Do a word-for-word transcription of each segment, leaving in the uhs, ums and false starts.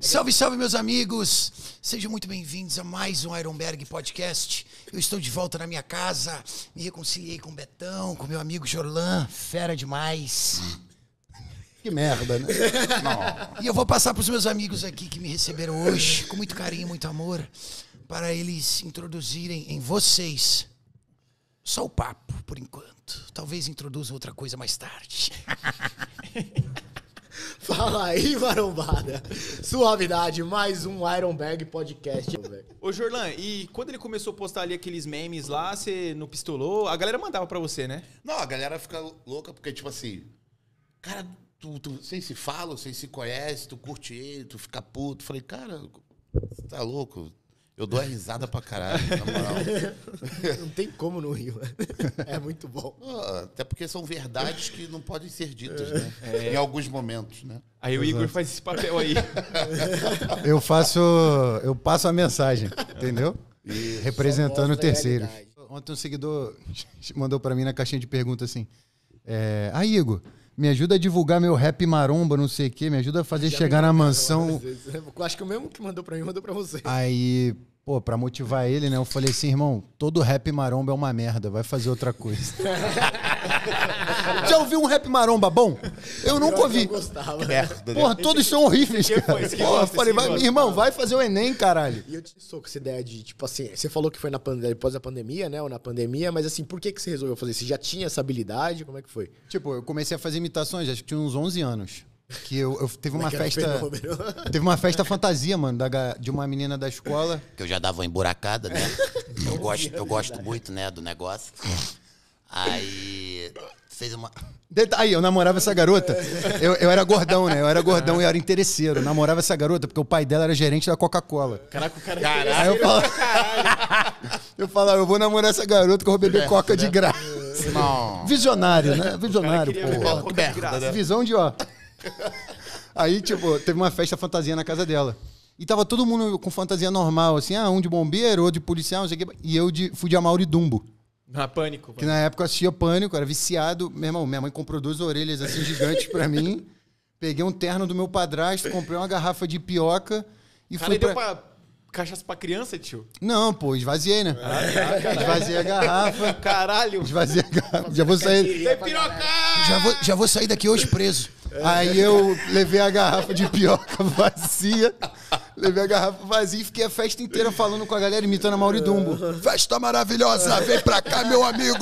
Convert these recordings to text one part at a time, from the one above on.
Salve, salve, meus amigos! Sejam muito bem-vindos a mais um Ironberg Podcast. Eu estou de volta na minha casa, me reconciliei com o Betão, com meu amigo Jorlan, fera demais. Que merda, né? Não. E eu vou passar para os meus amigos aqui que me receberam hoje, com muito carinho, muito amor, para eles introduzirem em vocês só o papo, por enquanto. Talvez introduzam outra coisa mais tarde. Fala aí, marombada. Suavidade, mais um Ironberg Podcast. Ô, Jorlan, e quando ele começou a postar ali aqueles memes lá, você não pistolou? A galera mandava pra você, né? Não, a galera fica louca porque, tipo assim, cara, tu, tu vocês se falam, vocês se conhecem, tu curte ele, tu fica puto. Falei, cara, você tá louco? Eu dou a risada pra caralho, na moral. Não tem como não rir, mano. É muito bom. Até porque são verdades que não podem ser ditas, né? É. Em alguns momentos, né? Aí o Exato. Igor faz esse papel aí. Eu faço... Eu passo a mensagem, entendeu? Isso. Representando o terceiro. Ontem um seguidor mandou pra mim na caixinha de perguntas assim... É, ah, Igor, me ajuda a divulgar meu rap maromba, não sei o quê. Me ajuda a fazer Já chegar na mansão. Eu acho que o mesmo que mandou pra mim, mandou pra você. Aí, pô, pra motivar ele, né? Eu falei assim, irmão, todo rap maromba é uma merda. Vai fazer outra coisa. Já ouviu um rap maromba bom? Eu nunca ouvi. Eu gostava. Merda, né? Porra, todos são horríveis, que cara. foi? Esse que Porra, gosta, falei, esse que vai, gosta. irmão, vai fazer o Enem, caralho. E eu te sou com essa ideia de, tipo assim, você falou que foi na pandemia, depois da pandemia, né? Ou na pandemia, mas assim, por que, que você resolveu fazer? Você já tinha essa habilidade? Como é que foi? Tipo, eu comecei a fazer imitações, acho que tinha uns onze anos. Que eu, eu teve uma Como é que festa. era o fenômeno? Teve uma festa fantasia, mano, da, ga- de uma menina da escola. Que eu já dava uma emburacada, né? Eu gosto, eu gosto muito, né, do negócio. Aí fez uma... Deta- Aí, eu namorava essa garota. Eu, eu era gordão, né? Eu era gordão e eu era interesseiro. Eu namorava essa garota porque o pai dela era gerente da Coca-Cola. Caraca, o cara... Caralho. Aí eu falava, eu falava, eu vou namorar essa garota que eu vou beber Coca de graça. Não. Visionário, né? Visionário, queria beber pô. uma Coca de graça. Visão de ó. Aí, tipo, teve uma festa fantasia na casa dela. E tava todo mundo com fantasia normal, assim, ah, um de bombeiro, outro de policial, não sei o quê. E eu de, fui de Amaury Dumbo. Na pânico. Que na época eu assistia Pânico, era viciado. Meu irmão, minha mãe comprou duas orelhas assim gigantes pra mim. Peguei um terno do meu padrasto, comprei uma garrafa de pioca e Cara, fui deu pra... pra cachaça pra criança, tio? Não, pô, esvaziei, né? Esvaziei a garrafa. Caralho. Esvaziei a garrafa. Já vou sair... Tem piroca! Já vou, já vou sair daqui hoje preso. Aí eu levei a garrafa de pioca vazia. Levei a garrafa vazia e fiquei a festa inteira falando com a galera, imitando a Mauri Dumbo. Festa maravilhosa, vem pra cá, meu amigo!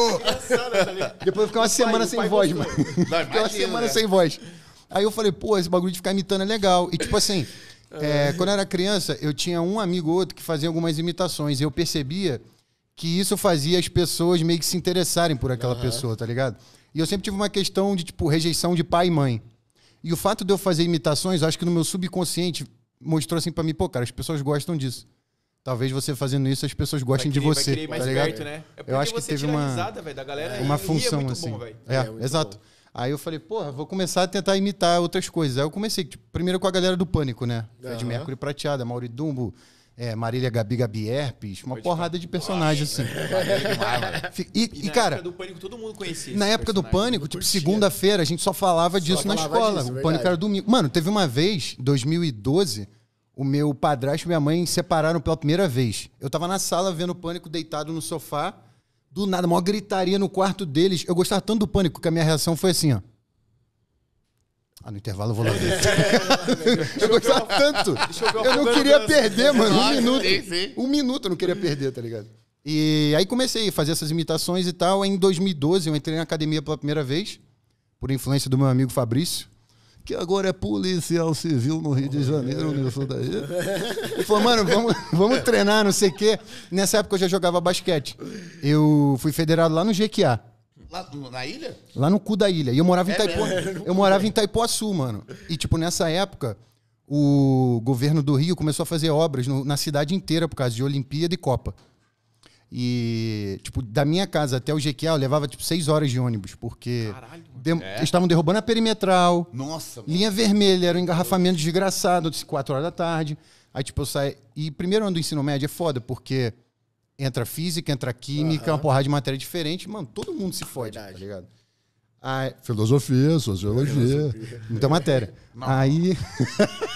Depois eu fiquei uma semana sem pai voz, gostou. mano. Fiquei uma imagina, semana né? sem voz. Aí eu falei, pô, esse bagulho de ficar imitando é legal. E tipo assim, é, quando eu era criança, eu tinha um amigo ou outro que fazia algumas imitações. E eu percebia que isso fazia as pessoas meio que se interessarem por aquela pessoa, tá ligado? E eu sempre tive uma questão de, tipo, rejeição de pai e mãe. E o fato de eu fazer imitações, eu acho que no meu subconsciente mostrou assim pra mim, pô, cara, as pessoas gostam disso. Talvez você fazendo isso, as pessoas gostem Vai querer- de você, vai querer ir mais tá ligado? perto, né? É porque Eu acho que você teve tira a uma, risada, velho, da galera uma e- e função, é muito assim. bom, velho. É, É muito exato. bom. Aí eu falei, porra, vou começar a tentar imitar outras coisas. Aí eu comecei, tipo, primeiro com a galera do Pânico, né? Fred Aham. Mercury Prateada, Mauri Dumbo, é, Marília Gabi Gabi Herpes, uma porrada de personagens, assim. Fi- E, E, e, na cara, época do pânico, todo mundo conhecia. na esse época do personagem. Pânico, tipo, segunda-feira, a gente só falava disso na falava escola. disso, o verdade. Pânico era domingo. Mano, teve uma vez, dois mil e doze, o meu padrasto e minha mãe separaram pela primeira vez. Eu tava na sala vendo o Pânico deitado no sofá, do nada, uma gritaria no quarto deles. Eu gostava tanto do Pânico que a minha reação foi assim, ó. Ah, no intervalo eu vou lá ver. Eu gostava tanto. Deixa eu ver o Eu não Afogando queria Dança. perder, mano. Um Nossa, minuto. sim, sim. Um minuto eu não queria perder, tá ligado? E aí comecei a fazer essas imitações e tal. Aí em dois mil e doze eu entrei na academia pela primeira vez, por influência do meu amigo Fabrício, que agora é policial civil no Rio de Janeiro, nisso daí. Ele falou, mano, vamos, vamos treinar, não sei o quê. Nessa época eu já jogava basquete. Eu fui federado lá no Jequiá. Lá na ilha? Lá no cu da ilha. E eu morava em É Itaipu... mesmo? Eu morava em Itaipuaçu, mano. E, tipo, nessa época, o governo do Rio começou a fazer obras no- na cidade inteira por causa de Olimpíada e Copa. E, tipo, da minha casa até o Jequiá, eu levava, tipo, seis horas de ônibus, porque Caralho, mano. dem- eles estavam derrubando a perimetral, Nossa, mano. linha vermelha, era um engarrafamento desgraçado, de quatro horas da tarde. Aí, tipo, eu saí... E primeiro ano do ensino médio é foda, porque entra física, entra química, uma porrada de matéria diferente. Mano, todo mundo se fode, Verdade. tá ligado? Aí, filosofia, sociologia, muita matéria. Aí...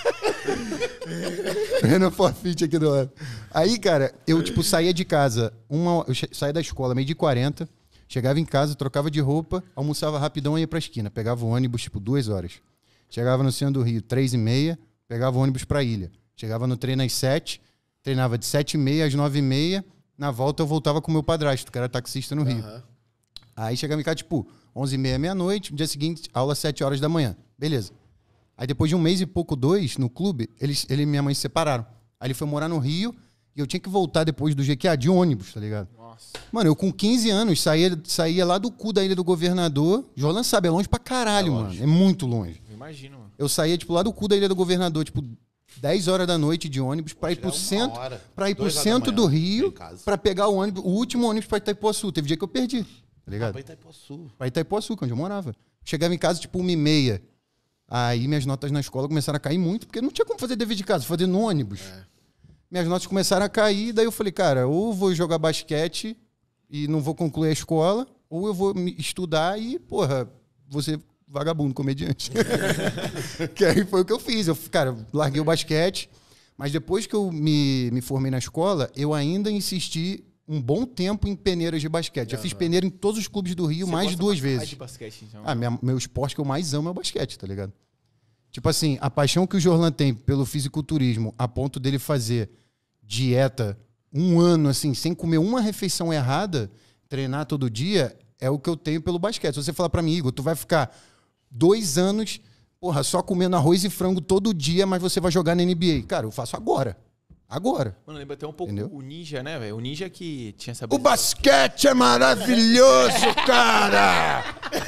Renan Forfeit aqui do lado. Aí, cara, eu, tipo, saía de casa, uma, eu saía da escola meio de quarenta, chegava em casa, trocava de roupa, almoçava rapidão e ia pra esquina. Pegava o ônibus, tipo, duas horas. Chegava no centro do Rio, três e meia, pegava o ônibus pra ilha. Chegava no treino às sete, treinava de sete e meia às nove e meia. Na volta eu voltava com o meu padrasto, que era taxista no Rio. Uhum. Aí chegava em casa, tipo, onze e meia, meia-noite. No dia seguinte, aula às sete horas da manhã. Beleza. Aí depois de um mês e pouco, dois, no clube, eles, ele e minha mãe se separaram. Aí ele foi morar no Rio e eu tinha que voltar depois do G Q A de ônibus, tá ligado? Nossa. Mano, eu com quinze anos saía, saía lá do cu da Ilha do Governador. Jorlan sabe, é longe pra caralho, é longe. Mano. É muito longe. Eu imagino, mano. Eu saía, tipo, lá do cu da Ilha do Governador, tipo, dez horas da noite de ônibus pra ir pro centro, hora, pra ir pro centro do Rio, pra pegar o ônibus, o último ônibus pra Itaipuaçu. Teve dia que eu perdi, tá ligado? Ah, pra Itaipuaçu. Pra Itaipuaçu, que é onde eu morava. Chegava em casa, tipo, uma e meia. Aí minhas notas na escola começaram a cair muito, porque não tinha como fazer dever de casa, fazer no ônibus. É. Minhas notas começaram a cair, daí eu falei, cara, ou vou jogar basquete e não vou concluir a escola, ou eu vou estudar e, porra, vou ser vagabundo, comediante. Que aí foi o que eu fiz. Eu, cara, larguei o basquete, mas depois que eu me, me formei na escola, eu ainda insisti um bom tempo em peneiras de basquete. Já uhum. fiz peneira em todos os clubes do Rio. Você mais de duas vezes. Mais de basquete, então? Ah, minha, meu esporte que eu mais amo é o basquete, tá ligado? Tipo assim, a paixão que o Jorlan tem pelo fisiculturismo, a ponto dele fazer dieta um ano, assim, sem comer uma refeição errada, treinar todo dia, é o que eu tenho pelo basquete. Se você falar pra mim, Igor, tu vai ficar dois anos, porra, só comendo arroz e frango todo dia, mas você vai jogar na N B A. Cara, eu faço agora. Agora. Mano, lembra até um pouco Entendeu? o Ninja, né, velho? O Ninja que tinha essa... O basquete é maravilhoso, cara!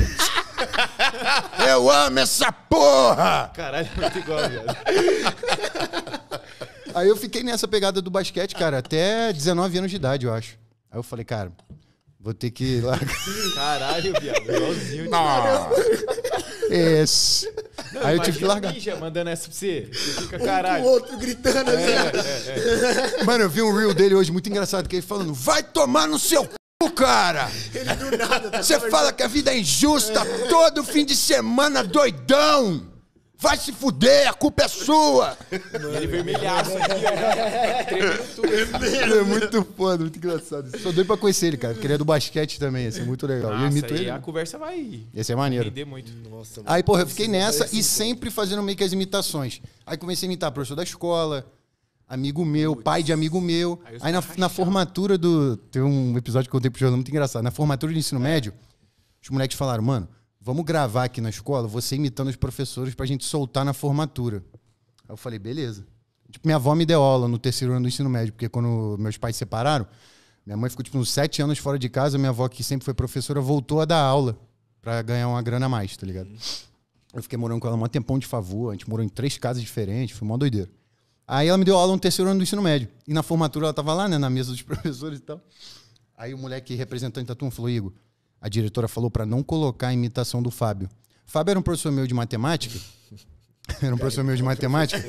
Eu amo essa porra! Caralho, muito igual, velho. Aí eu fiquei nessa pegada do basquete, cara, até dezenove anos de idade, eu acho. Aí eu falei, cara, vou ter que largar. Caralho, viado, igualzinho. Esse. Não, aí eu tive que largar. Ninja mandando essa pra você. Você fica caralho. O outro gritando assim. É, é, é. Mano, eu vi um reel dele hoje muito engraçado, que ele falando, vai tomar no seu c, cara! Ele do nada tá Você fala que a vida é injusta, é. todo fim de semana doidão! Vai se fuder, a culpa é sua! Mano, ele vermelhaço aqui, ó. Tremendo tudo. Ele é muito foda, muito engraçado. Sou doido pra conhecer ele, cara, porque ele é do basquete também, esse é muito legal. Nossa, eu imito aí ele. a conversa vai... Esse é maneiro. Render muito. Nossa, aí, porra, eu fiquei nessa e sempre fazendo meio que as imitações. Aí comecei a imitar professor da escola, amigo meu, pai de amigo meu. Aí, aí na, na formatura do... Tem um episódio que eu contei pro jornal muito engraçado. Na formatura do ensino médio, os moleques falaram, mano, vamos gravar aqui na escola, você imitando os professores pra gente soltar na formatura. Aí eu falei, beleza. Tipo, minha avó me deu aula no terceiro ano do ensino médio, porque quando meus pais se separaram, minha mãe ficou tipo uns sete anos fora de casa, minha avó, que sempre foi professora, voltou a dar aula pra ganhar uma grana a mais, tá ligado? Uhum. Eu fiquei morando com ela um tempão de favor, a gente morou em três casas diferentes, foi uma doideira. Aí ela me deu aula no terceiro ano do ensino médio. E na formatura ela tava lá, né, na mesa dos professores e tal. Aí o moleque representante da turma falou, Igor, a diretora falou para não colocar a imitação do Fábio. Fábio era um professor meu de matemática. Era um professor meu de matemática.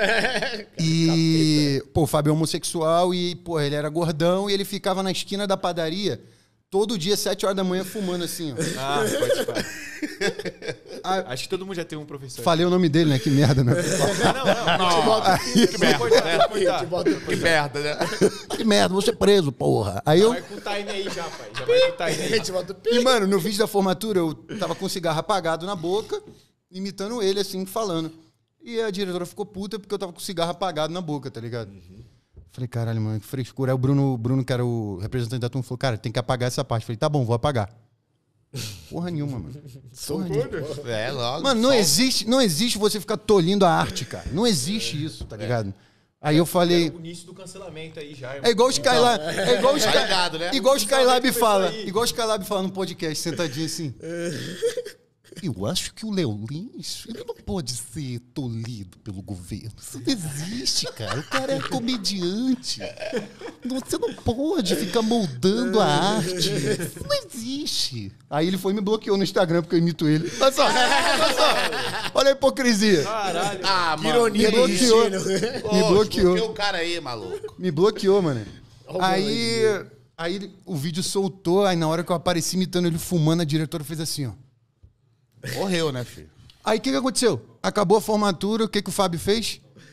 E, pô, o Fábio é homossexual e, pô, ele era gordão e ele ficava na esquina da padaria todo dia, sete horas da manhã, fumando assim, ó. Ah, pode falar. Ah, acho que todo mundo já tem um professor. Falei o nome dele, né? Que merda, né? Não, não, não. não. Aí, que merda, né? Que merda, né? Que merda, vou ser preso, porra. Aí eu... Vai com o time aí já, pai. Já vai com o time aí. E, mano, no vídeo da formatura, eu tava com o cigarro apagado na boca, imitando ele, assim, falando. E a diretora ficou puta porque eu tava com o cigarro apagado na boca, tá ligado? Uhum. Falei, caralho, mano, que frescura. Aí o Bruno, Bruno, que era o representante da turma, falou, cara, tem que apagar essa parte. Falei, tá bom, vou apagar. Porra nenhuma, mano. Porra nenhuma. É, logo. Mano, não existe, não existe você ficar tolindo a arte, cara. Não existe isso, tá ligado? É. Aí eu falei... É o início do cancelamento aí já. É igual o Skylab... É igual o Skylab, ligado, né? Igual o Skylab fala. Igual o Skylab fala no podcast, sentadinho assim. Eu acho que o Léo Lins, ele não pode ser tolhido pelo governo. Isso não existe, cara. O cara é comediante. Você não pode ficar moldando a arte. Isso não existe. Aí ele foi e me bloqueou no Instagram porque eu imito ele. Olha só, olha só. Olha a hipocrisia. Caralho. Ah, mano. Ironia me bloqueou. Oh, me bloqueou. Bloqueou o cara aí, maluco. Me bloqueou, mano. Aí, aí o vídeo soltou, aí na hora que eu apareci imitando ele fumando, a diretora fez assim, ó. Morreu, né, filho? Aí o que, que aconteceu? Acabou a formatura, o que, que o Fábio fez?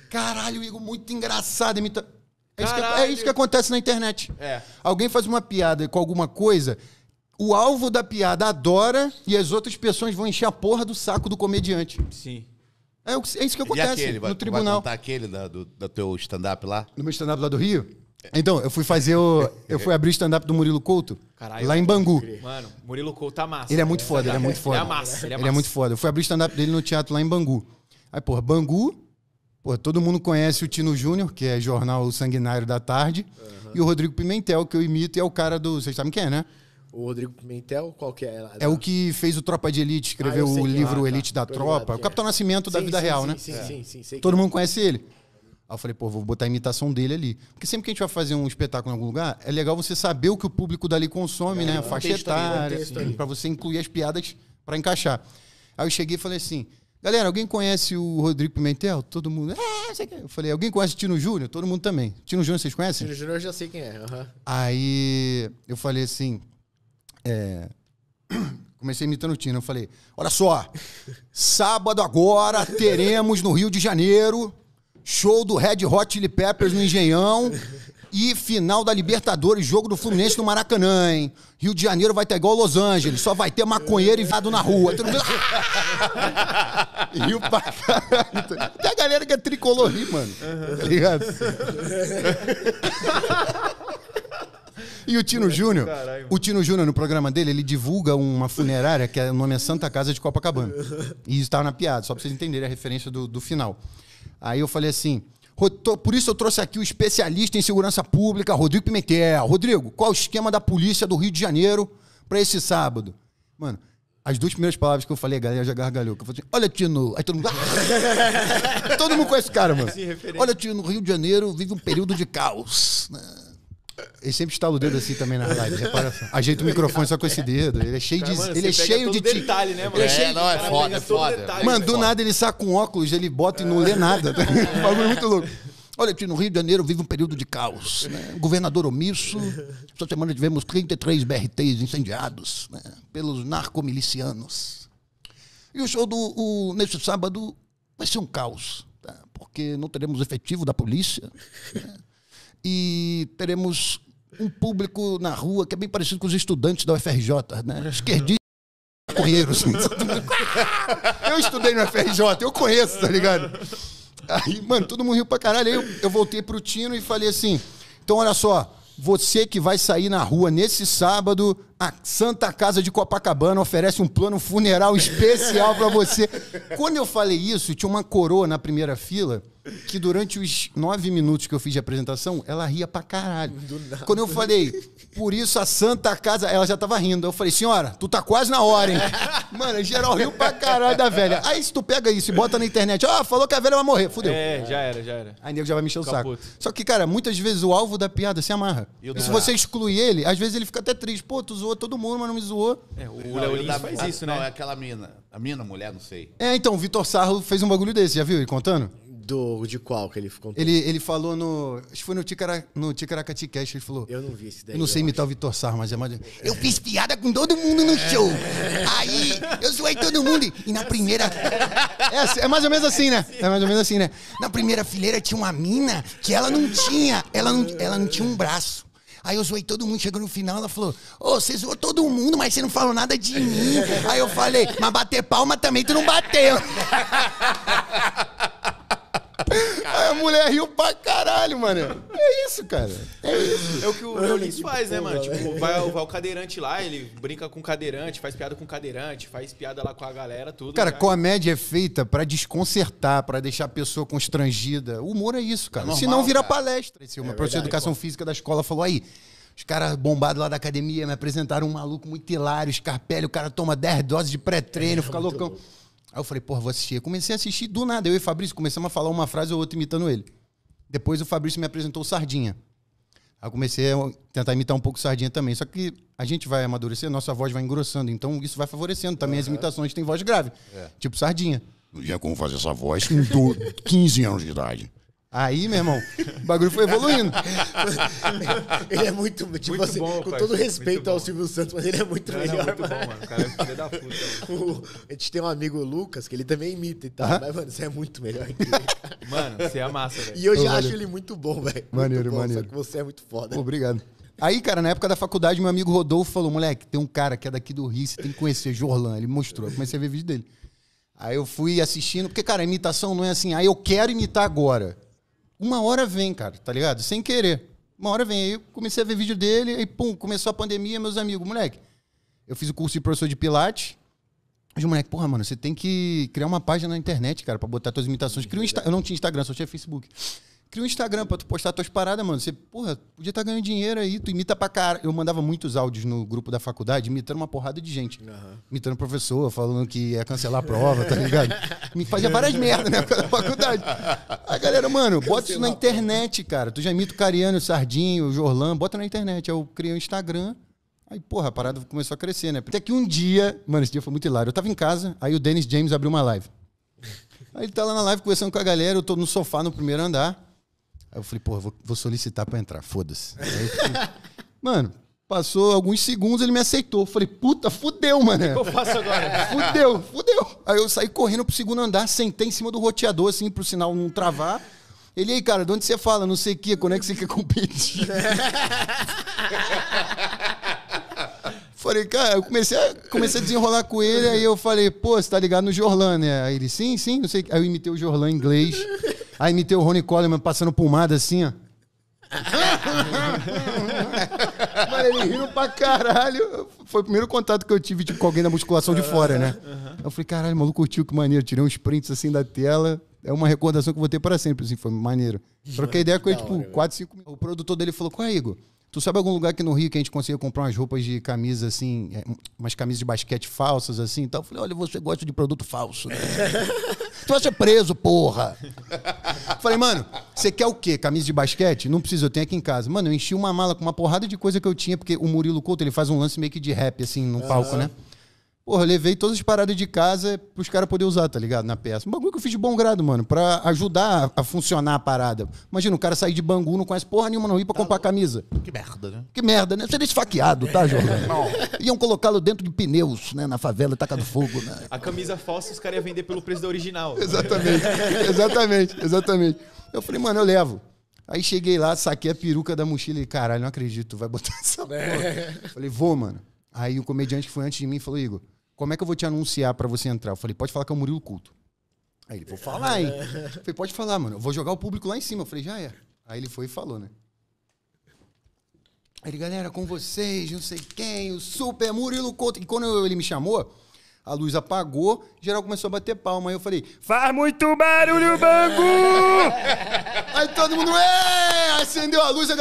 Caralho, Igor, muito engraçado. Imita... É, isso que, Caralho. é isso que acontece na internet. É. Alguém faz uma piada com alguma coisa, o alvo da piada adora e as outras pessoas vão encher a porra do saco do comediante. Sim. É, o que- é isso que E acontece aquele? Vai, no tu tribunal. vai contar aquele da, do, do teu stand-up lá? No meu stand-up lá do Rio. Então, eu fui fazer o... Eu fui abrir o stand-up do Murilo Couto, Caralho. lá em Bangu. Mano, Murilo Couto tá massa. Ele é muito foda, ele é muito foda. Ele é massa, ele é Ele massa. é muito foda. Eu fui abrir o stand-up dele no teatro lá em Bangu. Aí, porra, Bangu... Pô, todo mundo conhece o Tino Júnior, que é jornal Sanguinário da Tarde. Uhum. E o Rodrigo Pimentel, que eu imito, e é o cara do... Vocês sabem quem é, né? O Rodrigo Pimentel, qual que é? É o que fez o Tropa de Elite, escreveu Ah, eu sei o quem é. livro Ah, tá. Elite da Tô Tropa. ligado O quem Capitão é. Nascimento da Sim, vida sim, real, sim, né? Sim, sim, sim, sim. sei Todo quem mundo conhece ele. Aí eu falei, pô, vou botar a imitação dele ali. Porque sempre que a gente vai fazer um espetáculo em algum lugar, é legal você saber o que o público dali consome, né? A faixa texto ali, etária, um texto ali. pra você incluir as piadas pra encaixar. Aí eu cheguei e falei assim, galera, alguém conhece o Rodrigo Pimentel? Todo mundo, é, sei que. Eu falei, alguém conhece o Tino Júnior? Todo mundo também. Tino Júnior, vocês conhecem? Tino Júnior eu já sei quem é. aham. Aí eu falei assim, é, comecei imitando o Tino, eu falei, olha só, sábado agora teremos no Rio de Janeiro show do Red Hot Chili Peppers no Engenhão e final da Libertadores, jogo do Fluminense no Maracanã, hein? Rio de Janeiro vai estar igual Los Angeles, só vai ter maconheiro e viado na rua. Todo mundo... Rio pra caralho. Até a galera que é tricolor ri, mano. Tá ligado? E o Tino Júnior, caralho, mano. o Tino Júnior, no programa dele, ele divulga uma funerária que é, o nome é Santa Casa de Copacabana. E isso tava na piada, só pra vocês entenderem a referência do, do final. Aí eu falei assim, "Ro- tô- por isso eu trouxe aqui o especialista em segurança pública, Rodrigo Pimentel. Rodrigo, qual é o esquema da polícia do Rio de Janeiro pra esse sábado?" Mano, as duas primeiras palavras que eu falei, a galera já gargalhou. Que eu falei assim, olha, Tino. Aí todo mundo... todo mundo conhece esse cara, mano. Sim, referência. Olha, Tino, no Rio de Janeiro vive um período de caos, né? Ele sempre estala o dedo assim também na live, repara só. Ajeita o microfone só com esse dedo. Ele é cheio de... Mano, ele é você pega cheio todo de... tic- detalhe, né, mano? Ele é É, cheio... não, é Cara, foda, pega é todo foda. detalhe. Mano, do Foda. nada ele saca um óculos, ele bota e não lê nada. Um bagulho muito louco. Olha, aqui no Rio de Janeiro vive um período de caos. Né? Governador omisso. Essa semana tivemos trinta e três B R Ts incendiados, né? Pelos narcomilicianos. E o show do o, nesse sábado vai ser um caos, tá? Porque não teremos efetivo da polícia, né? E teremos um público na rua que é bem parecido com os estudantes da U F R J, né? Esquerdistas. Maconheiros. Eu estudei no F R J, eu conheço, tá ligado? Aí, mano, todo mundo riu pra caralho. Aí eu, eu voltei pro Tino e falei assim, então olha só, você que vai sair na rua nesse sábado, a Santa Casa de Copacabana oferece um plano funeral especial pra você. Quando eu falei isso, tinha uma coroa na primeira fila que durante os nove minutos que eu fiz de apresentação, ela ria pra caralho. Quando eu falei, por isso a Santa Casa, ela já tava rindo. Eu falei, senhora, tu tá quase na hora, hein? Mano, geral riu pra caralho da velha. Aí se tu pega isso e bota na internet, ó, falou que a velha vai morrer, fudeu. É, já era, já era. Aí nego já vai me encher o Fica saco. puto. Só que, cara, muitas vezes o alvo da piada se amarra. E o E se da- você exclui ele, às vezes ele fica até triste. Pô, tu zoou todo mundo, mas não me zoou. É, o Não, Léo eu Lins da- faz a- isso, Não, é né? aquela mina. A mina, mulher, não sei. É, então, o Vitor Sarro fez um bagulho desse, já viu ele contando? Do, de qual que ele ficou? Ele, ele falou no... Acho que foi no, Ticara, no Ticaracati Cast, ele falou... Eu não vi esse daí. Eu não sei imitar o Vitor Sarro, mas é mais... Eu fiz piada com todo mundo no show. Aí, eu zoei todo mundo. E na primeira... É, é mais ou menos assim, né? É mais ou menos assim, né? Na primeira fileira tinha uma mina que ela não tinha... Ela não, ela não tinha um braço. Aí eu zoei todo mundo, chegou no final, ela falou, ô, você zoou todo mundo, mas você não falou nada de mim. Aí eu falei, mas bater palma também tu não bateu. Aí a mulher riu pra caralho, mano. É isso, cara. É isso. É o que o Léo Lins faz, né, mano? Tipo, vai, vai o cadeirante lá, ele brinca com o cadeirante, faz piada com o cadeirante, faz piada lá com a galera, tudo. Cara, já. comédia é feita pra desconcertar, pra deixar a pessoa constrangida. O humor é isso, cara. É normal, Se não vira cara. palestra. Esse, uma professora de educação física da escola falou aí, os caras bombados lá da academia me apresentaram um maluco muito hilário, Scarpelli, o cara toma dez doses de pré-treino, fica loucão. Aí eu falei, porra, vou assistir. Eu comecei a assistir do nada. Eu e o Fabrício começamos a falar uma frase ou outra imitando ele. Depois o Fabrício me apresentou o Sardinha. Aí eu comecei a tentar imitar um pouco o Sardinha também. Só que a gente vai amadurecer, nossa voz vai engrossando. Então isso vai favorecendo também as imitações que tem voz grave. Tipo Sardinha. Não tinha como fazer essa voz com do- quinze anos de idade. Aí, meu irmão, o bagulho foi evoluindo. Ele é muito, tipo Muito assim, bom, com pai. todo respeito Muito ao bom. Silvio Santos, mas ele é muito Não, não, melhor, muito mano. bom, mano. O cara é filho da puta. mano. O- a gente tem um amigo, o Lucas, que ele também imita e tal. Aham. Mas, mano, você é muito melhor que ele, cara. Mano, você é massa, velho. E eu já Ô, acho valeu. ele muito bom, velho. Maneiro, Muito bom, maneiro. Só que você é muito foda. Pô, obrigado. Aí, cara, na época da faculdade, meu amigo Rodolfo falou, moleque, tem um cara que é daqui do Rio, você tem que conhecer, Jorlan. Ele mostrou, eu comecei a ver vídeo dele. Aí eu fui assistindo, porque, cara, a imitação não é assim, aí eu quero imitar agora. Uma hora vem, cara, tá ligado? Sem querer. Uma hora vem. Aí eu comecei a ver vídeo dele, aí pum, começou a pandemia, meus amigos, moleque, eu fiz o curso de professor de Pilates. Os moleque, porra, mano, você tem que criar uma página na internet, cara, pra botar tuas imitações. Cria um Insta... Eu não tinha Instagram, só tinha Facebook. Cria um Instagram pra tu postar tuas paradas, mano. Você, porra, podia estar ganhando dinheiro aí, tu imita pra cara. Eu mandava muitos áudios no grupo da faculdade, imitando uma porrada de gente. Uhum. Imitando o professor, falando que ia cancelar a prova, tá ligado? Me fazia várias merdas na época da faculdade. A galera, mano, bota isso na internet, cara. Tu já imita o Cariano, o Sardinho, o Jorlan, bota na internet. Aí eu criei um Instagram. Aí, porra, a parada começou a crescer, né? Até que um dia... Mano, esse dia foi muito hilário. Eu tava em casa, aí o Dennis James abriu uma live. Aí ele tá lá na live conversando com a galera, eu tô no sofá no primeiro andar. Aí eu falei, porra, vou, vou solicitar pra entrar, foda-se. Mano, passou alguns segundos, ele me aceitou. Eu falei, puta, fudeu, mano. O que eu faço agora? Fudeu, fudeu. Aí eu saí correndo pro segundo andar, sentei em cima do roteador, assim, pro sinal não travar. Ele, aí, cara, de onde você fala? Não sei o quê, quando é que você quer competir? Falei, cara, eu comecei a, comecei a desenrolar com ele, aí eu falei, pô, você tá ligado no Jorlan, né? Aí ele, sim, sim, não sei. Aí eu imitei o Jorlan em inglês. Aí imitei o Ronnie Coleman passando pomada assim, ó. Mas ele rindo pra caralho. Foi o primeiro contato que eu tive tipo, com alguém da musculação de fora, né? Eu falei, caralho, o maluco curtiu, que maneiro. Tirei uns prints assim da tela. É uma recordação que eu vou ter para sempre, assim, foi maneiro. Troquei ideia com ele, tipo, quatro, cinco minutos. O produtor dele falou, qual é, Igor? Tu sabe algum lugar aqui no Rio que a gente consiga comprar umas roupas de camisa, assim, umas camisas de basquete falsas, assim e tal? Eu falei, olha, você gosta de produto falso, né? Tu vai ser preso, porra! Falei, mano, você quer o quê? Camisa de basquete? Não precisa, eu tenho aqui em casa. Mano, eu enchi uma mala com uma porrada de coisa que eu tinha, porque o Murilo Couto, ele faz um lance meio que de rap, assim, no palco, né? Porra, eu levei todas as paradas de casa pros caras poderem usar, tá ligado? Na peça. Um bagulho que eu fiz de bom grado, mano, pra ajudar a funcionar a parada. Imagina, o cara sair de Bangu, não conhece porra nenhuma, não ir pra comprar louco. camisa. Que merda, né? Que merda, né? Seria esfaqueado, tá, Jorge? Iam colocá-lo dentro de pneus, né? Na favela, tacado fogo, né? A camisa falsa os caras iam vender pelo preço da original. Exatamente, exatamente, exatamente. Eu falei, mano, eu levo. Aí cheguei lá, saquei a peruca da mochila e, caralho, não acredito, tu vai botar essa porra. Falei, vou, mano. Aí o comediante que foi antes de mim falou, Igor, como é que eu vou te anunciar pra você entrar? Eu falei, pode falar que é o Murilo Couto. Aí ele, vou falar, hein? Eu falei, pode falar, mano. Eu vou jogar o público lá em cima. Eu falei, já é. Aí ele foi e falou, né? Aí ele, galera, com vocês, não sei quem, o super Murilo Couto. E quando eu- ele me chamou, a luz apagou, geral começou a bater palma. Aí eu falei, faz muito barulho, Bangu! Aí todo mundo, é! Acendeu a luz, a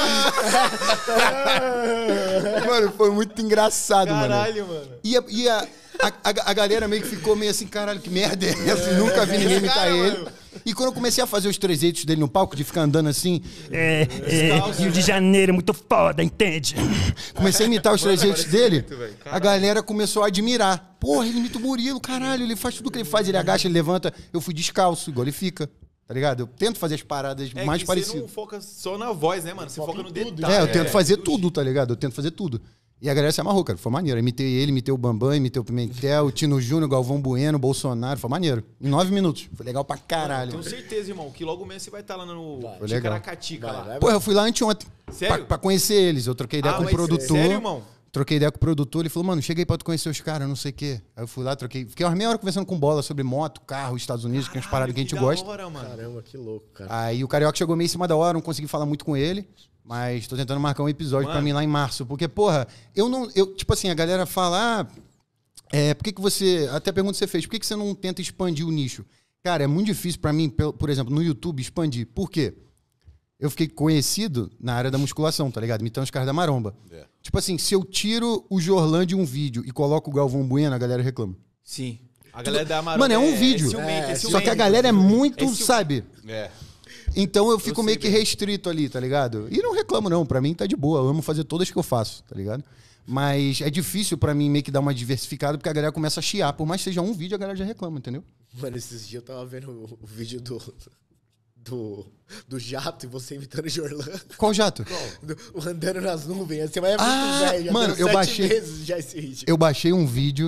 galera... Mano, foi muito engraçado, mano. Caralho, mano. E, a, e a, a, a, a galera meio que ficou meio assim, caralho, que merda é essa? Nunca vi ninguém imitar Cara, ele. mano. E quando eu comecei a fazer os trejeitos dele no palco, de ficar andando assim, é, é, Rio de Janeiro, muito foda, entende? Comecei a imitar os trejeitos dele, muito, velho. a galera começou a admirar. Porra, ele imita o Murilo, caralho, ele faz tudo que ele faz, ele agacha, ele levanta. Eu fui descalço, igual ele fica, tá ligado? Eu tento fazer as paradas É mais que parecidas. você não foca só na voz, né, mano? Você foca no detalhe. É, eu tento fazer tudo, tá ligado? Eu tento fazer tudo. E a galera se amarrou, cara. Foi maneiro. Eu imitei ele, imitei o Bambam, imitei o Pimentel, o Tino Júnior, Galvão Bueno, Bolsonaro. Foi maneiro. Em nove minutos. Foi legal pra caralho. Tenho certeza, irmão, que logo mesmo você vai estar lá no Foi legal. Ticaracatica Vai, lá. vai. Pô, eu fui lá anteontem. Sério? Pra, pra conhecer eles. Eu troquei ideia Ah, com o mas produtor. sério, irmão? Troquei ideia com o produtor. Ele falou, mano, chega aí pra tu conhecer os caras, não sei o quê. Aí eu fui lá, troquei. Fiquei umas meia hora conversando com bola sobre moto, carro, Estados Unidos, que é umas paradas que a gente da gosta. hora, mano. Caramba, que louco, cara. Aí o Carioca chegou meio em cima da hora, não consegui falar muito com ele, mas tô tentando marcar um episódio Mano. pra mim lá em março. Porque, porra, eu não. Eu, tipo assim, a galera fala. Ah, é, por que, que você. Até a pergunta que você fez, por que, que você não tenta expandir o nicho? Cara, é muito difícil pra mim, por por exemplo, no YouTube, expandir. Por quê? Eu fiquei conhecido na área da musculação, tá ligado? Imitando os caras da maromba. É. Tipo assim, se eu tiro o Jorlan de um vídeo e coloco o Galvão Bueno, a galera reclama. Sim. A galera da Maromba Mano, é um vídeo. ciumenta, É, é Só ciumenta. que a galera é muito, É ciumenta. sabe? É. Então eu fico Eu meio sei que bem. restrito ali, tá ligado? E não reclamo não, pra mim tá de boa, eu amo fazer todas que eu faço, tá ligado? Mas é difícil pra mim meio que dar uma diversificada, porque a galera começa a chiar, por mais que seja um vídeo, a galera já reclama, entendeu? Mano, esses dias eu tava vendo o, o vídeo do, do, do jato e você imitando o Jorlan. Qual jato? Do- o andando nas nuvens. Você vai é muito Ah, velho. Já mano, deu eu sete baixei- meses já esse vídeo. Eu baixei um vídeo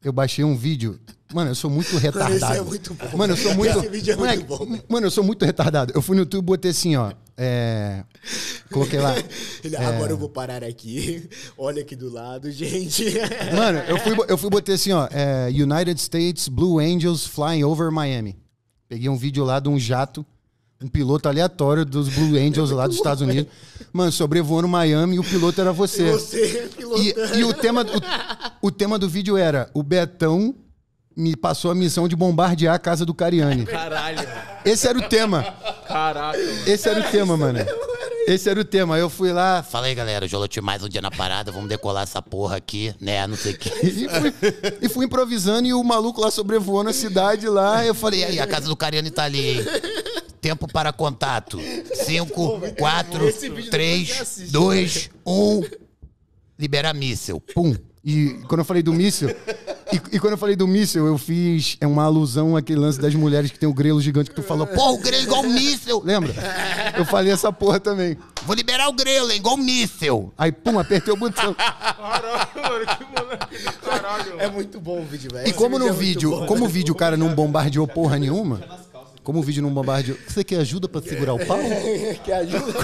eu baixei um vídeo. Mano, eu sou muito retardado. Mano, esse é muito bom. Mano, eu sou muito. Esse vídeo é Moleque, muito bom. Mano, eu sou muito retardado. Eu fui no YouTube e botei assim, ó. É... Coloquei lá. Ele, agora eu vou parar aqui. Olha aqui do lado, gente. Mano, eu fui, eu fui botei assim, ó. É, United States Blue Angels flying over Miami. Peguei um vídeo lá de um jato, um piloto aleatório dos Blue Angels lá dos Estados Unidos. Mano, sobrevoando Miami e o piloto era você. Você, pilotando. E, e o, tema, o, o tema do vídeo era: o Betão me passou a missão de bombardear a casa do Cariani. Caralho. Esse era o tema. Caraca. Esse era o tema, mano. Esse era o tema. Aí eu fui lá. Fala aí, galera. Jolote mais um dia na parada. Vamos decolar essa porra aqui, né? Não sei o quê. E fui, e fui improvisando e o maluco lá sobrevoando a cidade lá. Eu falei, E aí, a casa do Cariani tá ali, hein? Tempo para contato. Cinco, quatro, três, dois, um. Libera míssel. pum. E quando eu falei do míssil, e, e quando eu falei do míssil, eu fiz é uma alusão àquele lance das mulheres que tem o grelo gigante que tu falou, Porra, o grelo é igual um míssel. lembra? Eu falei essa porra também. Vou liberar o grelo, é igual um míssel. Aí, pum, apertei o botão. Caralho, mano, que moleque do caralho. É muito bom o vídeo, velho. E como Esse no é muito vídeo, bom. como o vídeo o cara não bombardeou porra nenhuma, como o vídeo não bombardeou... Você quer ajuda pra segurar o pau? Que ajuda.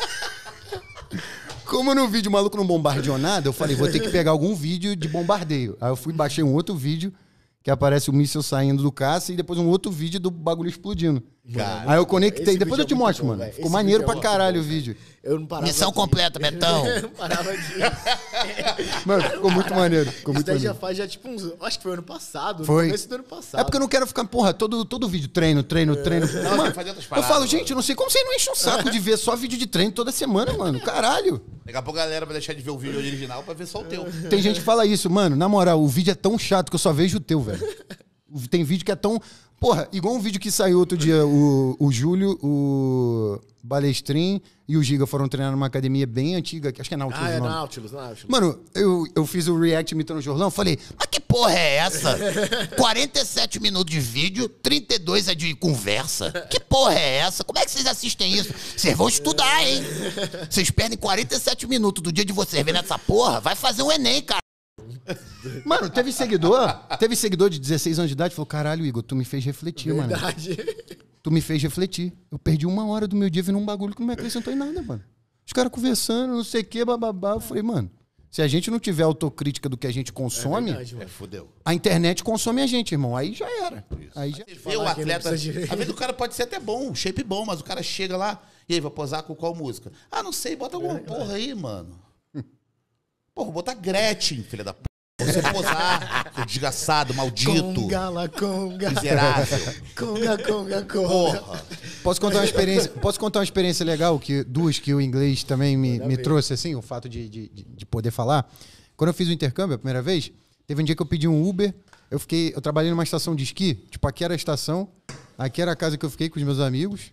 Como no vídeo o maluco não bombardeou nada, eu falei, vou ter que pegar algum vídeo de bombardeio. Aí eu fui, baixei um outro vídeo, que aparece o míssil saindo do caça, e depois um outro vídeo do bagulho explodindo. Cara, Aí eu conectei, esse depois vídeo eu te é muito mostro, bom, mano. velho. Ficou Esse maneiro vídeo pra é muito caralho bom. o vídeo. Eu não parava Missão de- completa, Betão. Eu não parava de... Mano, ficou muito maneiro. Ficou Isso muito daí já maneiro. faz, já tipo uns... Acho que foi ano passado. Foi. No começo do ano passado. É porque eu não quero ficar, porra, todo, todo vídeo, treino, treino, treino. Não, Mano, tem que fazer outras eu paradas, falo, mano. gente, eu não sei como você não enche um saco de ver só vídeo de treino toda semana, mano. Caralho. Daqui a pouco a galera vai deixar de ver o vídeo original pra ver só o teu. Tem gente que fala isso, mano. Na moral, o vídeo é tão chato que eu só vejo o teu, velho. Tem vídeo que é tão... Porra, igual um vídeo que saiu outro dia, o, o Júlio, o Balestrin e o Giga foram treinar numa academia bem antiga, que acho que é Nautilus. Ah, é o nome. Nautilus, Nautilus. Mano, eu, eu fiz o react imitando o Jorlão, falei, Mas que porra é essa? quarenta e sete minutos de vídeo, trinta e dois é de conversa. Que porra é essa? Como é que vocês assistem isso? Vocês vão estudar, hein? Vocês perdem quarenta e sete minutos do dia de vocês vendo essa porra, vai fazer um Enem, cara. mano, teve seguidor, teve seguidor de dezesseis anos de idade, falou, caralho, Igor, tu me fez refletir, mano. Verdade. Tu me fez refletir. Eu perdi uma hora do meu dia vendo um bagulho que não me acrescentou em nada, mano. Os caras conversando, não sei o que, bababá. Eu falei, mano, se a gente não tiver autocrítica do que a gente consome, Verdade, É, mano. fudeu. a internet consome a gente, irmão. Aí já era. Aí já... Vê o Falar que não atleta. precisa de- Às vezes o cara pode ser até bom, shape bom, mas o cara chega lá. E aí, vai posar com qual música? Ah, não sei, bota alguma porra aí, mano. Porra, vou botar Gretchen, filha da p. Você posar, seu desgraçado, maldito, Conga, la conga. miserável. Conga, conga, conga. Porra. Posso contar uma experiência, posso contar uma experiência legal, que duas que o inglês também me, me trouxe, assim, o fato de, de, de poder falar. Quando eu fiz o intercâmbio a primeira vez, teve um dia que eu pedi um Uber, eu fiquei, eu trabalhei numa estação de esqui, tipo, aqui era a estação, aqui era a casa que eu fiquei com os meus amigos,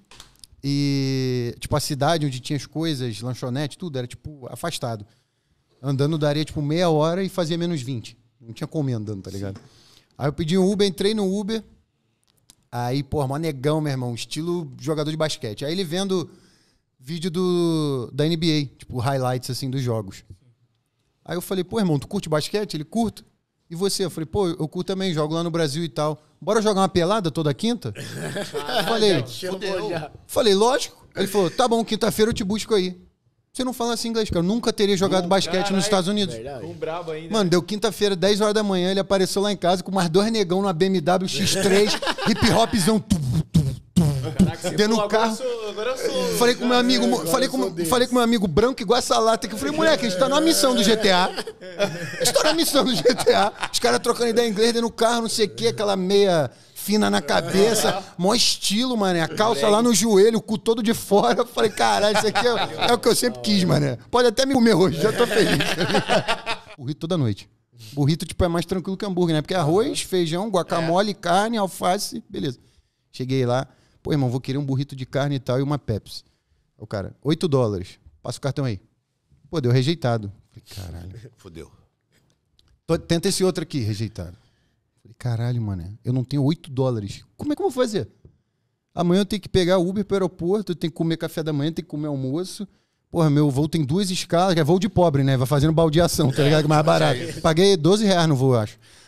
e, tipo, a cidade onde tinha as coisas, lanchonete, tudo, era, tipo, afastado. Andando daria, tipo, meia hora e fazia menos vinte. Não tinha como ir andando, tá ligado? Aí eu pedi um Uber, entrei no Uber, aí, pô, mó negão, meu irmão, estilo jogador de basquete. Aí ele vendo vídeo do, da N B A, tipo, highlights, assim, dos jogos. Aí eu falei, pô, irmão, tu curte basquete? Ele, curto. E você? Eu falei, pô, eu curto também, jogo lá no Brasil e tal. Bora jogar uma pelada toda quinta? Eu falei, Chamou já. falei, lógico. Ele falou, tá bom, quinta-feira eu te busco aí. Você não fala assim inglês, cara. Eu nunca teria jogado basquete caralho, nos Estados Unidos. Verdade. Um brabo ainda. Mano, deu quinta-feira, dez horas da manhã, ele apareceu lá em casa com mais dois negão numa B M W X três, hip hopzão. Tum, tum, tum, Caraca, você dentro do falou, carro. Agora eu sou, agora eu sou. Falei com meu amigo, agora falei eu sou com, desse. falei com meu amigo branco igual essa lata aqui. Eu falei, moleque, a gente tá numa missão do G T A. A gente tá numa missão do G T A. Os caras trocando ideia em inglês dentro do carro, não sei o que, aquela meia fina na cabeça, mó estilo, mané. A calça lá no joelho, o cu todo de fora. Eu falei, caralho, isso aqui é, é o que eu sempre quis, mané. Pode até me comer hoje, já tô feliz. Burrito toda noite. Burrito, tipo, é mais tranquilo que hambúrguer, né? Porque é arroz, feijão, guacamole, carne, alface, beleza. Cheguei lá, pô, irmão, vou querer um burrito de carne e tal e uma Pepsi. O cara, oito dólares. Passa o cartão aí. Pô, deu rejeitado. Falei, caralho. Fudeu. Tô- Tenta esse outro aqui, rejeitado. Falei, caralho, mano, eu não tenho oito dólares. Como é que eu vou fazer? Amanhã eu tenho que pegar Uber pro aeroporto, eu tenho que comer café da manhã, tenho que comer almoço. Porra, meu voo tem duas escalas, que é voo de pobre, né? Vai fazendo baldeação, tá ligado? Que é mais barato. Paguei doze reais no voo, eu acho.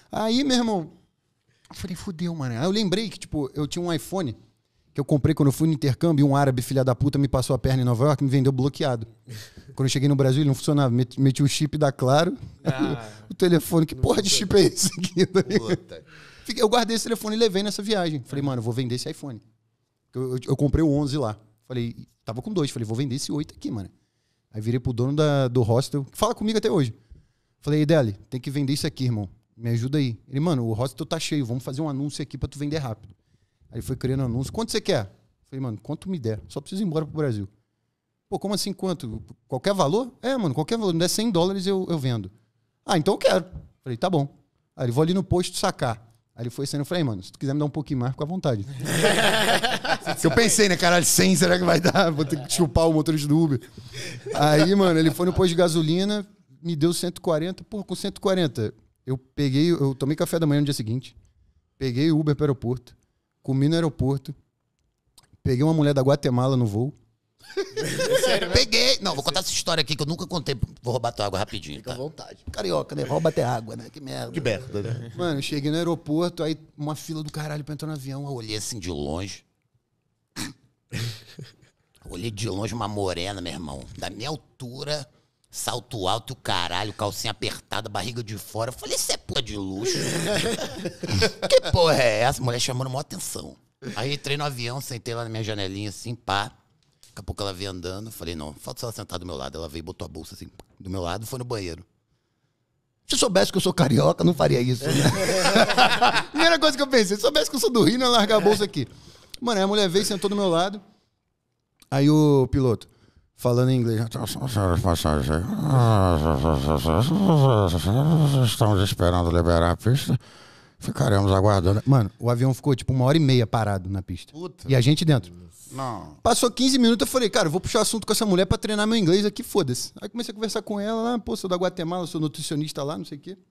Aí, meu irmão, eu falei, fudeu, mano. Aí eu lembrei que, tipo, eu tinha um iPhone que eu comprei quando eu fui no intercâmbio e um árabe, filha da puta, me passou a perna em Nova York e me vendeu bloqueado. Quando eu cheguei no Brasil, ele não funcionava. Meti, meti o chip da Claro, Ah. o telefone. Que porra de chip é esse aqui? Puta. Eu guardei esse telefone e levei nessa viagem. Falei, mano, eu vou vender esse iPhone. Eu, eu, eu comprei o onze lá. Falei, tava com dois. Falei, vou vender esse oito aqui, mano. Aí virei pro dono da, do hostel, que fala comigo até hoje. Falei, Deli, tem que vender isso aqui, irmão. Me ajuda aí. Ele, mano, o hostel tá cheio. Vamos fazer um anúncio aqui pra tu vender rápido. Aí ele foi criando anúncio. Quanto você quer? Falei, mano, quanto me der? Só preciso ir embora pro Brasil. Pô, como assim quanto? Qualquer valor? É, mano, qualquer valor. Me der cem dólares eu, eu vendo. Ah, então eu quero. Falei, tá bom. Aí ele, vou ali no posto sacar. Aí ele foi saindo, eu falei, mano, se tu quiser me dar um pouquinho mais, fica à vontade. Eu pensei, né, caralho, cem, será que vai dar? Vou ter que chupar o motorista do Uber. Aí, mano, ele foi no posto de gasolina, me deu cento e quarenta. Pô, com cento e quarenta, eu peguei, eu tomei café da manhã no dia seguinte, peguei o Uber pro aeroporto, comi no aeroporto, peguei uma mulher da Guatemala no voo. Sério, Peguei. Não, vou contar essa história aqui que eu nunca contei. Vou roubar tua água rapidinho, Fica à tá? vontade. Carioca, né? Rouba até água, né? Que merda. Que merda, né? Mano, eu cheguei no aeroporto, aí uma fila do caralho pra entrar no avião. Eu olhei assim de longe. Olhei de longe uma morena, meu irmão. Da minha altura, salto alto e o caralho, calcinha apertada, barriga de fora. Eu falei, isso é porra de luxo. Que porra é essa? Mulher chamando maior atenção. Aí entrei no avião, sentei lá na minha janelinha assim, pá. Daqui a pouco ela veio andando. Falei, não, falta só ela sentar do meu lado. Ela veio e botou a bolsa assim do meu lado e foi no banheiro. Se eu soubesse que eu sou carioca, não faria isso, né? Primeira coisa que eu pensei, se eu soubesse que eu sou do Rio, não ia largar a bolsa aqui. Mano, aí a mulher veio, sentou do meu lado. Aí o piloto, falando em inglês. Senhores passageiros, estamos esperando liberar a pista. Ficaremos aguardando. Mano, o avião ficou tipo uma hora e meia parado na pista. Puta. E a gente dentro. Não. Passou quinze minutos, eu falei, cara, eu vou puxar assunto com essa mulher pra treinar meu inglês aqui, foda-se. Aí comecei a conversar com ela, lá, pô, sou da Guatemala, sou nutricionista lá, não sei o quê.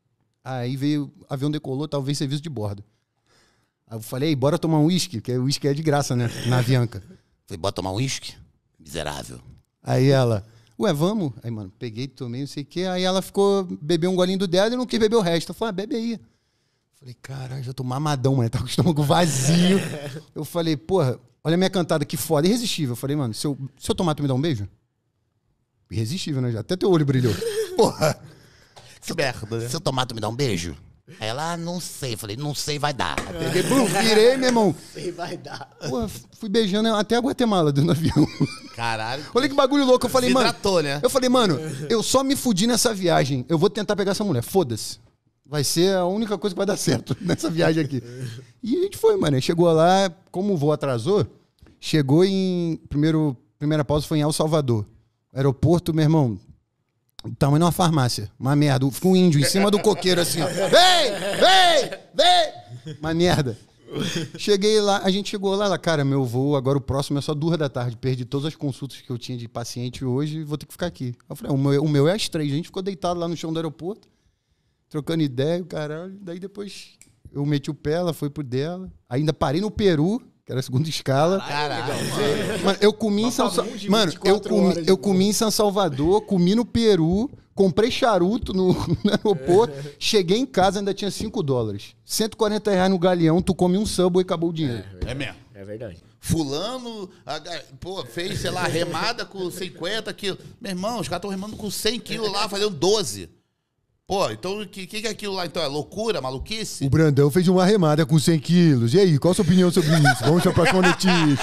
Aí veio, o avião decolou, talvez serviço de bordo. Aí eu falei, bora tomar um uísque, porque o uísque é de graça, né, na Avianca. Falei, bora tomar um uísque? Miserável. Aí ela, ué, vamos? Aí, mano, peguei, tomei, não sei o quê. Aí ela ficou, bebeu um golinho do dela e não quis beber o resto. Eu falei, ah, bebe aí. Falei, caralho, já tô mamadão, mano, tá com o estômago vazio. Eu falei, porra, olha a minha cantada, que foda, irresistível. Eu falei, mano, se eu, se eu tomar, tu me dá um beijo? Irresistível, né? Já até teu olho brilhou. Porra. Que merda, né? Se eu tomar, tu me dá um beijo? Aí ela, ah, não sei. Eu falei, não sei, vai dar. Peguei, bum, virei, meu irmão. Sei, vai dar. Porra, fui beijando até a Guatemala dentro do avião. Caralho. Olha que bagulho louco. Eu falei, mano. Hidratou, né? Eu falei, mano, eu só me fudi nessa viagem. Eu vou tentar pegar essa mulher. Foda-se. Vai ser a única coisa que vai dar certo nessa viagem aqui. E a gente foi, mano. Chegou lá, como o voo atrasou, chegou em. Primeiro, primeira pausa foi em El Salvador. Aeroporto, meu irmão. Tamanho de uma farmácia. Uma merda. Ficou um índio em cima do coqueiro assim, ó. Vem! Vem! Vem! Uma merda. Cheguei lá, a gente chegou lá, ela, cara, meu voo, agora o próximo é só duas da tarde. Perdi todas as consultas que eu tinha de paciente hoje e vou ter que ficar aqui. Eu falei, o meu, o meu é às três. A gente ficou deitado lá no chão do aeroporto, trocando ideia, o caralho. Daí depois eu meti o pé, ela foi pro dela. Ainda parei no Peru, que era a segunda escala. Caralho. Mano, eu comi em São Salvador. Mano, eu comi, eu comi em São Salvador, comi no Peru, comprei charuto no, no aeroporto, cheguei em casa, ainda tinha cinco dólares. cento e quarenta reais no galeão, tu come um Subway e acabou o dinheiro. É mesmo. É verdade. Fulano, a- pô, fez, sei lá, remada com cinquenta quilos. Meu irmão, os caras estão remando com cem quilos lá, fazendo doze. Pô, então o que, que é aquilo lá? Então é loucura, maluquice? O Brandão fez uma remada com cem quilos. E aí, qual a sua opinião sobre isso? Vamos para a próxima notícia.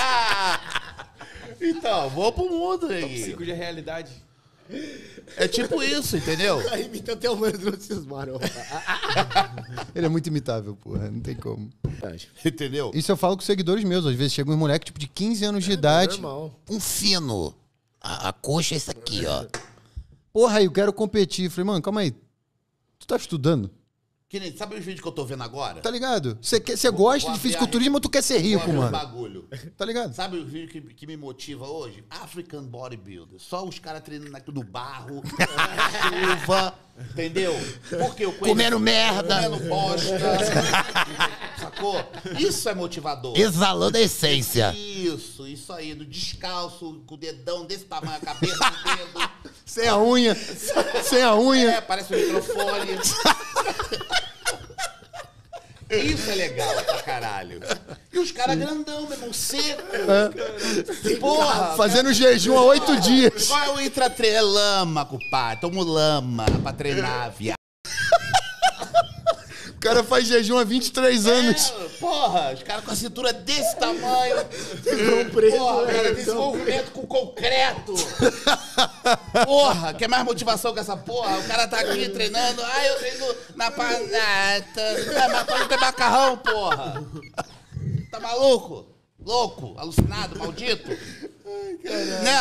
Então, vou pro mundo aí. Cinco de realidade. É tipo isso, entendeu? Aí imita até o mano do Notícias Marrom. Ele é muito imitável, porra. Não tem como. Entendeu? Isso eu falo com seguidores meus. Às vezes chega um moleque tipo de quinze anos de idade. Normal. Um fino. A, a coxa é isso aqui, ó. Porra, aí eu quero competir. Falei, mano, calma aí. Tu tá estudando? Que nem, sabe os vídeos que eu tô vendo agora? Tá ligado? Você quer- você gosta de fisiculturismo, mas tu quer ser rico, Olha os mano. bagulho. Tá ligado? Sabe o vídeo que, que me motiva hoje? African Bodybuilder. Só os caras treinando aqui no barro, chuva, entendeu? Porque eu conheço... Comendo merda. Comendo bosta. Sacou? Isso é motivador. Exalando a essência. Isso, isso aí. Do descalço, com o dedão desse tamanho, a cabeça do dedo. Sem a unha. Sem a unha. É, parece um microfone. Isso é legal pra caralho. E os caras grandão, meu irmão, seco. É. Porra. Fazendo jejum há oito dias. Qual é o intratrem? É lama, compadre. Tomo lama pra treinar, viado. O cara faz jejum há vinte e três anos. É, porra, os caras com a cintura desse tamanho. preso, Porra, né? cara, desenvolvimento com concreto. Porra, quer mais motivação que essa porra? O cara tá aqui treinando. Ah, eu treino na panata. É, mas pode ter macarrão, porra. Tá maluco? Louco? Alucinado? Maldito? Né?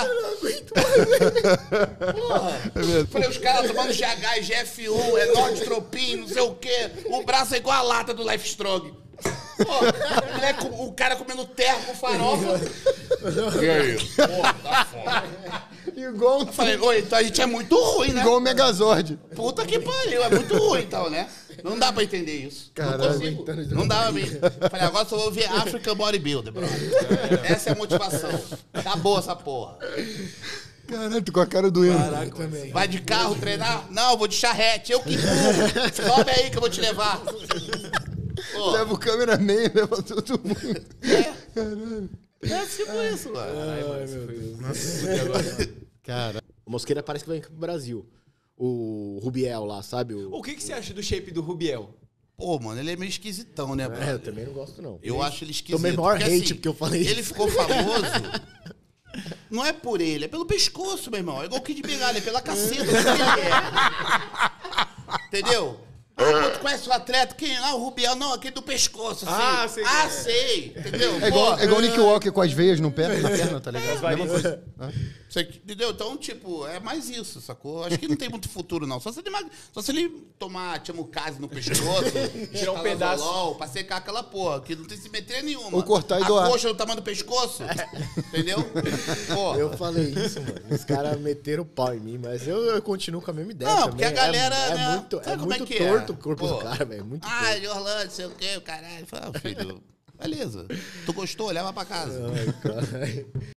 Porra. Falei, os caras tomando G H e G F um, é Nordstropin, não sei o quê. O braço é igual a lata do Life Strong. Pô, o, moleque, o cara comendo terra com farofa. E aí? Porra, tá foda. Igual, Eu falei, oi, então a gente é muito ruim, né? igual o Megazord. Puta que pariu, é muito ruim então, né? Não dá pra entender isso. Caralho, não consigo. Não dá pra mim. Falei, agora só vou ver African Bodybuilder, bro. Essa é a motivação. Tá boa essa porra. Caralho, tô com a cara doendo. Caraca, também. Vai de carro treinar? Não, eu vou de charrete. Eu que empurro. Sobe aí que eu vou te levar. Pô, Leva o cameraman, leva todo mundo. é tipo isso, mano. Ai, meu Deus. Cara, O Mosqueira parece que vai pro Brasil. O Rubiel lá, sabe? O... O que, que você acha do shape do Rubiel? Pô, mano, ele é meio esquisitão, né, É, eu brother? também não gosto, não. Eu acho ele esquisito. Tomei maior porque, hate porque eu falei Ele isso. ficou famoso. Não é por ele, é pelo pescoço, meu irmão. É igual o Kid Bengala, é pela caceta. Sabe o que ele é? Entendeu? Ah, tu conhece o atleta? Quem? Ah, o Rubiel. Não, aquele do pescoço, assim. Ah, sei Ah, quem é. sei. Entendeu? é igual, Pô, é igual o Nick Walker com as veias no pé, na perna, tá ligado? Mesma coisa. Você- entendeu? Então, tipo, é mais isso, sacou? Acho que não tem muito futuro, não. Só se ele, mag- só se ele tomar Tiamucase no pescoço, Tirar um pedaço. Talazolol, pra secar aquela porra, que não tem simetria nenhuma. Ou cortar e A doar. coxa do tamanho do pescoço, entendeu? Pô. Eu falei isso, mano. Os caras meteram o pau em mim, mas eu, eu continuo com a mesma ideia. Não, também. porque a galera, É, é né, muito, sabe é como é muito que é? torto o corpo Pô. do cara, velho. Muito Ah, torto. de Orlando, sei o quê, o caralho. Eu falei, ah, filho, beleza. Tu gostou? Leva pra casa. Ai, cara.